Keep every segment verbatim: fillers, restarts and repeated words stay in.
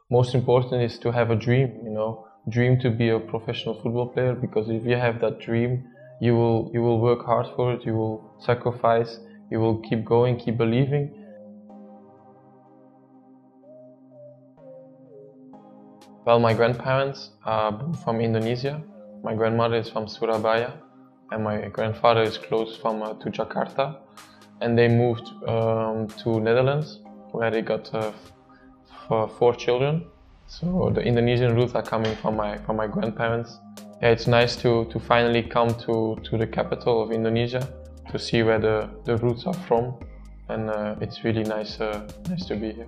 most important is to have a dream, you know, dream to be a professional football player, because if you have that dream, you will you will work hard for it, you will sacrifice, you will keep going, keep believing. Well, my grandparents are from Indonesia. My grandmother is from Surabaya, and my grandfather is close from uh, to Jakarta. And they moved um, to Netherlands, where they got uh, f four children. So the Indonesian roots are coming from my from my grandparents. Yeah, it's nice to to finally come to to the capital of Indonesia to see where the the roots are from, and uh, it's really nice uh, nice to be here.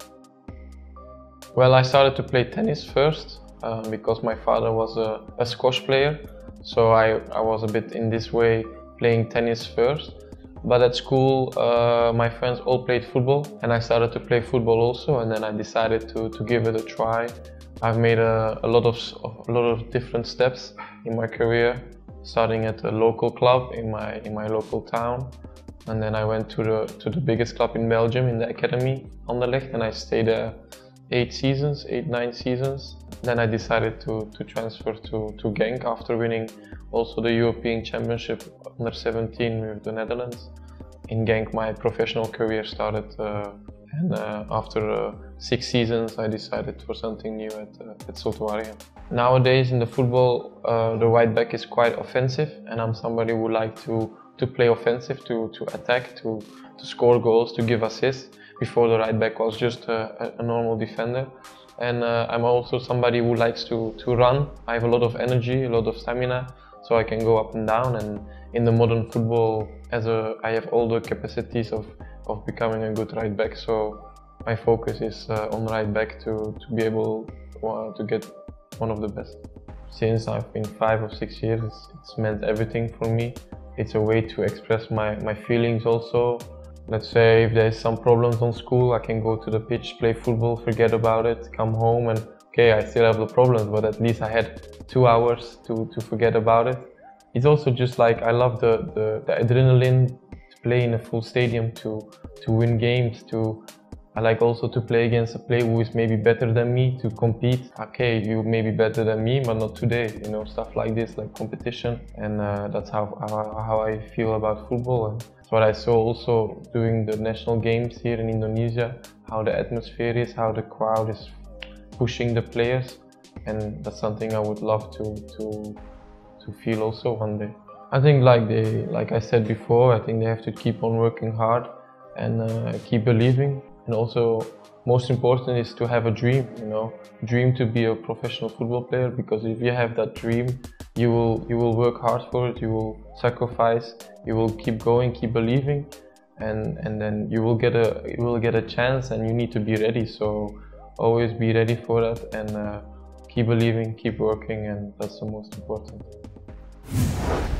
Well, I started to play tennis first uh, because my father was a, a squash player, so I, I was a bit in this way playing tennis first. But at school, uh, my friends all played football, and I started to play football also, and then I decided to, to give it a try. I've made a, a, lot of, a lot of different steps in my career, starting at a local club in my, in my local town. And then I went to the, to the biggest club in Belgium, in the academy, Anderlecht, and I stayed there eight seasons, eight, nine seasons. Then I decided to, to transfer to, to Genk after winning also the European Championship under seventeen with the Netherlands. In Genk my professional career started, uh, and uh, after uh, six seasons I decided for something new at, uh, at Zulte Waregem. Nowadays in the football, uh, the right back is quite offensive, and I'm somebody who like to, to play offensive, to, to attack, to, to score goals, to give assists. Before the right back was just a, a normal defender. And uh, I'm also somebody who likes to, to run. I have a lot of energy, a lot of stamina, so I can go up and down. And in the modern football, as a, I have all the capacities of, of becoming a good right back. So my focus is uh, on right back to, to be able uh, to get one of the best. Since I've been five or six years, it's, it's meant everything for me. It's a way to express my, my feelings also. Let's say if there's some problems on school, I can go to the pitch, play football, forget about it, come home, and okay, I still have the problems, but at least I had two hours to, to forget about it. It's also just like, I love the, the, the adrenaline to play in a full stadium, to, to win games, to I like also to play against a player who is maybe better than me, to compete. Okay, you may be better than me, but not today, you know, stuff like this, like competition. And uh, that's how, how, how I feel about football. And that's what I saw also doing the national games here in Indonesia, how the atmosphere is, how the crowd is pushing the players. And that's something I would love to, to, to feel also one day. I think like they, like I said before, I think they have to keep on working hard and uh, keep believing. And also, most important is to have a dream, you know, dream to be a professional football player, because if you have that dream, you will you will work hard for it, you will sacrifice, you will keep going, keep believing, and and then you will get a you will get a chance, and you need to be ready. So always be ready for that, and uh, keep believing, keep working, and that's the most important.